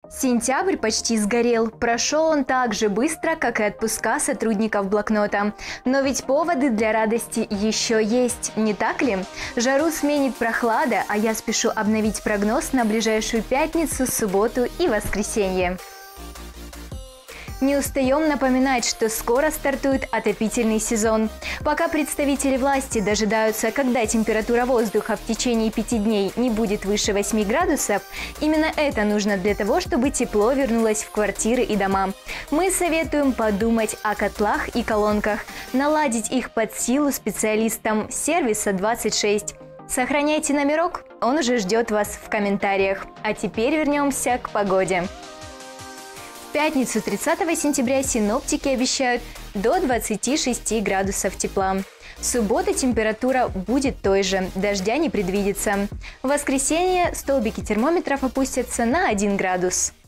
Сентябрь почти сгорел. Прошел он так же быстро, как и отпуска сотрудников блокнота. Но ведь поводы для радости еще есть, не так ли? Жару сменит прохлада, а я спешу обновить прогноз на ближайшую пятницу, субботу и воскресенье. Не устаем напоминать, что скоро стартует отопительный сезон. Пока представители власти дожидаются, когда температура воздуха в течение 5 дней не будет выше 8 градусов, именно это нужно для того, чтобы тепло вернулось в квартиры и дома. Мы советуем подумать о котлах и колонках, наладить их под силу специалистам сервиса 26. Сохраняйте номерок, он уже ждет вас в комментариях. А теперь вернемся к погоде. В пятницу 30 сентября синоптики обещают до 26 градусов тепла. В субботу температура будет той же, дождя не предвидится. В воскресенье столбики термометров опустятся на 1 градус.